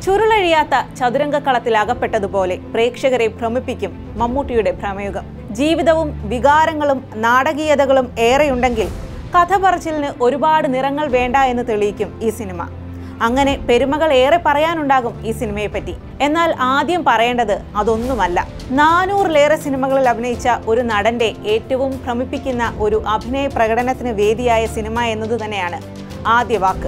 ചുരുളഴിയാത്ത ചതുരംഗക്കളത്തിൽ അകപ്പെട്ടതുപോലെ പ്രേക്ഷകരെ ഭ്രമിപ്പിക്കും മമ്മൂട്ടിയുടെ ഭ്രമയുഗം. ജീവിതവും വികാരങ്ങളും നാടകീയതകളും ഏറെയുണ്ടെങ്കിൽ കഥ പറച്ചിലിന് ഒരുപാട് നിറങ്ങൾ വേണ്ട എന്ന് തെളിയിക്കും ഈ സിനിമ. അങ്ങനെ പെരുമകൾ ഏറെ പറയാനുണ്ടാകും ഈ സിനിമയെപ്പറ്റി. എന്നാൽ ആദ്യം പറയേണ്ടത് അതൊന്നുമല്ല. 400-ലേറെ സിനിമകളിൽ അഭിനയിച്ച ഒരു നടന്റെ ഏറ്റവും ഭ്രമിപ്പിക്കുന്ന ഒരു അഭിനയ പ്രകടനത്തിന് വേദിയായ സിനിമ എന്നത് തന്നെയാണ് ആദ്യ വാക്ക്.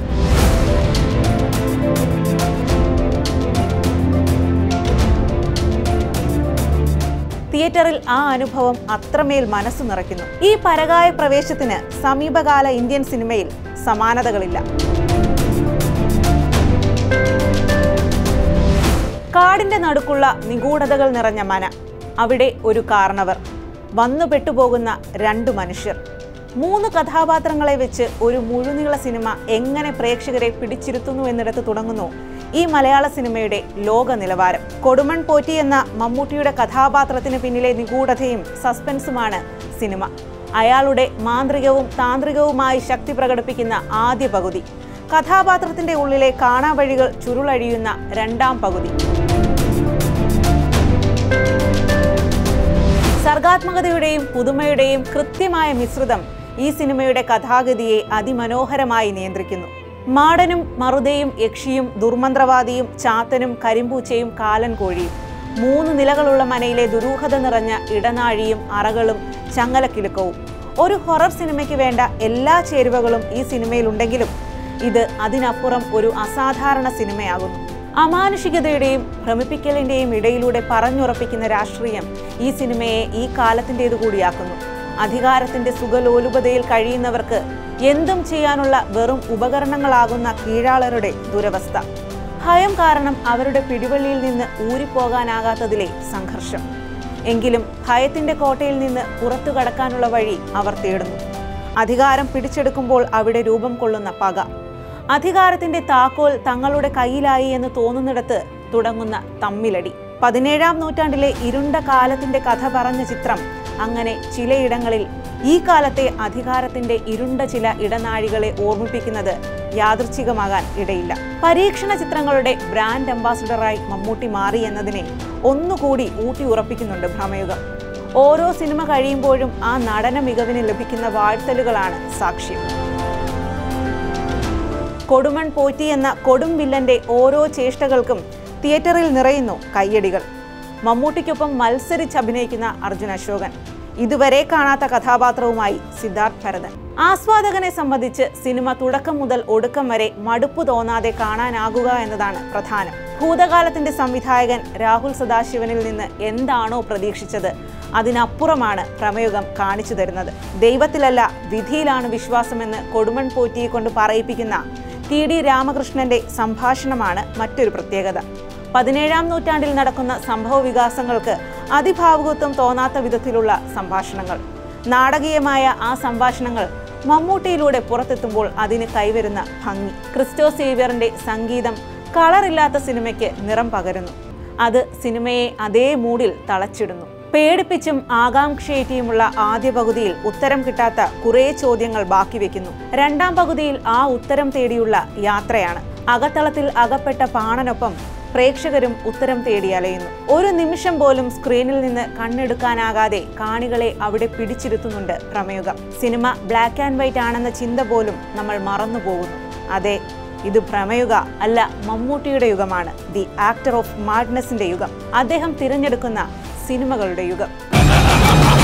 തിയേറ്ററിൽ ആ അനുഭവം അത്രമേൽ മനസ്സു നിറയ്ക്കുന്നു. ഈ പരകായ പ്രവേശത്തിന് സമീപകാല ഇന്ത്യൻ സിനിമയിൽ സമാനതകളില്ല. കാടിന്റെ നടുക്കുള്ള നിഗൂഢതകൾ നിറഞ്ഞ മന, അവിടെ ഒരു കാരണവർ, വന്നു പെട്ടുപോകുന്ന 2 മനുഷ്യർ, 3 കഥാപാത്രങ്ങളെ വെച്ച് ഒരു മുഴുനീള സിനിമ എങ്ങനെ പ്രേക്ഷകരെ പിടിച്ചിരുത്തുന്നു എന്നിടത്ത് തുടങ്ങുന്നു ഈ മലയാള സിനിമയുടെ ലോക നിലവാരം. കൊടുമൺ പോറ്റി എന്ന മമ്മൂട്ടിയുടെ കഥാപാത്രത്തിന് പിന്നിലെ നിഗൂഢതയും സസ്പെൻസുമാണ് സിനിമ. അയാളുടെ മാന്ത്രികവും താന്ത്രികവുമായി ശക്തി പ്രകടിപ്പിക്കുന്ന ആദ്യ പകുതി, കഥാപാത്രത്തിന്റെ ഉള്ളിലെ കാണാവഴികൾ ചുരുളഴിയുന്ന 2ാം പകുതി. സർഗാത്മകതയുടെയും പുതുമയുടെയും കൃത്യമായ മിശ്രിതം ഈ സിനിമയുടെ കഥാഗതിയെ അതിമനോഹരമായി നിയന്ത്രിക്കുന്നു. മാടനും മറുതയും യക്ഷിയും ദുർമന്ത്രവാദിയും ചാത്തനും കരിമ്പൂച്ചയും കാലൻ കോഴിയും, 3 നിലകളുള്ള മനയിലെ ദുരൂഹത നിറഞ്ഞ ഇടനാഴിയും അറകളും ചങ്ങലക്കിലുക്കവും. ഒരു ഹൊറർ സിനിമയ്ക്ക് വേണ്ട എല്ലാ ചേരുവകളും ഈ സിനിമയിലുണ്ടെങ്കിലും ഇത് അതിനപ്പുറം ഒരു അസാധാരണ സിനിമയാകുന്നു. അമാനുഷികതയുടെയും ഭ്രമിപ്പിക്കലിന്റെയും ഇടയിലൂടെ പറഞ്ഞുറപ്പിക്കുന്ന രാഷ്ട്രീയം ഈ സിനിമയെ ഈ കാലത്തിൻ്റേതു കൂടിയാക്കുന്നു. അധികാരത്തിന്റെ സുഖലോലുപതയിൽ കഴിയുന്നവർക്ക് എന്തും ചെയ്യാനുള്ള വെറും ഉപകരണങ്ങളാകുന്ന കീഴാളരുടെ ദുരവസ്ഥ, ഭയം കാരണം അവരുടെ പിടിവള്ളിയിൽ നിന്ന് ഊരിപ്പോകാനാകാത്തതിലെ സംഘർഷം. എങ്കിലും ഭയത്തിന്റെ കോട്ടയിൽ നിന്ന് പുറത്തു കടക്കാനുള്ള വഴി അവർ തേടുന്നു. അധികാരം പിടിച്ചെടുക്കുമ്പോൾ അവിടെ രൂപം കൊള്ളുന്ന പക, അധികാരത്തിന്റെ താക്കോൽ തങ്ങളുടെ കയ്യിലായി എന്ന് തോന്നുന്നിടത്ത് തുടങ്ങുന്ന തമ്മിലടി. 17ാം നൂറ്റാണ്ടിലെ ഇരുണ്ട കാലത്തിന്റെ കഥ പറഞ്ഞ ചിത്രം അങ്ങനെ ചിലയിടങ്ങളിൽ ഈ കാലത്തെ അധികാരത്തിന്റെ ഇരുണ്ട ചില ഇടനാഴികളെ ഓർമ്മിപ്പിക്കുന്നത് യാദൃച്ഛികമാകാൻ ഇടയില്ല. പരീക്ഷണ ചിത്രങ്ങളുടെ ബ്രാൻഡ് അംബാസിഡറായി മമ്മൂട്ടി മാറി എന്നതിനെ ഒന്നുകൂടി ഊട്ടി ഉറപ്പിക്കുന്നുണ്ട് ഭ്രമയുഗം. ഓരോ സിനിമ കഴിയുമ്പോഴും ആ നടന മികവിന് ലഭിക്കുന്ന വാഴ്ത്തലുകളാണ് സാക്ഷ്യം. കൊടുമൺ പോറ്റി എന്ന കൊടും വില്ലന്റെ ഓരോ ചേഷ്ടകൾക്കും തിയേറ്ററിൽ നിറയുന്നു കയ്യടികൾ. മമ്മൂട്ടിക്കൊപ്പം മത്സരിച്ചഭിനയിക്കുന്ന അർജുൻ അശോകൻ, ഇതുവരെ കാണാത്ത കഥാപാത്രവുമായി സിദ്ധാർത്ഥ് ഭരതൻ. ആസ്വാദകനെ സംബന്ധിച്ച് സിനിമ തുടക്കം മുതൽ ഒടുക്കം വരെ മടുപ്പു തോന്നാതെ കാണാനാകുക എന്നതാണ് പ്രധാനം. ഭൂതകാലത്തിന്റെ സംവിധായകൻ രാഹുൽ സദാശിവനിൽ നിന്ന് എന്താണോ പ്രതീക്ഷിച്ചത് അതിനപ്പുറമാണ് ഭ്രമയുഗം കാണിച്ചു തരുന്നത്. ദൈവത്തിലല്ല വിധിയിലാണ് വിശ്വാസമെന്ന് കൊടുമൺ പോറ്റിയെ കൊണ്ട് പറയിപ്പിക്കുന്ന TD രാമകൃഷ്ണന്റെ സംഭാഷണമാണ് മറ്റൊരു പ്രത്യേകത. 17ാം നൂറ്റാണ്ടിൽ നടക്കുന്ന സംഭവ വികാസങ്ങൾക്ക് അതിഭാവുകത്വം തോന്നാത്ത വിധത്തിലുള്ള സംഭാഷണങ്ങൾ. നാടകീയമായ ആ സംഭാഷണങ്ങൾ മമ്മൂട്ടിയിലൂടെ പുറത്തെത്തുമ്പോൾ അതിന് കൈവരുന്ന ഭംഗി. ക്രിസ്റ്റോ സേവ്യറിന്റെ സംഗീതം കളറില്ലാത്ത സിനിമയ്ക്ക് നിറം പകരുന്നു. അത് സിനിമയെ അതേ മൂഡിൽ തളച്ചിടുന്നു. പേടിപ്പിച്ചും ആകാംക്ഷയേറ്റിയുമുള്ള ആദ്യ പകുതിയിൽ ഉത്തരം കിട്ടാത്ത കുറേ ചോദ്യങ്ങൾ ബാക്കി വെക്കുന്നു. 2ാം പകുതിയിൽ ആ ഉത്തരം തേടിയുള്ള യാത്രയാണ്. അകത്തളത്തിൽ അകപ്പെട്ട പാണനൊപ്പം പ്രേക്ഷകരും ഉത്തരം തേടി അലയുന്നു. ഒരു നിമിഷം പോലും സ്ക്രീനിൽ നിന്ന് കണ്ണെടുക്കാനാകാതെ കാണികളെ അവിടെ പിടിച്ചിരുത്തുന്നുണ്ട് Bramayugam. Cinema black and white ആണെന്ന ചിന്ത പോലും നമ്മൾ മറന്നുപോകുന്നു. അതെ, ഇത് ഭ്രമയുഗ അല്ല, മമ്മൂട്ടിയുടെ യുഗമാണ്. ദി ആക്ടർ ഓഫ് മാഡ്നസിന്റെ യുഗം, അദ്ദേഹം തിരഞ്ഞെടുക്കുന്ന സിനിമകളുടെ യുഗം.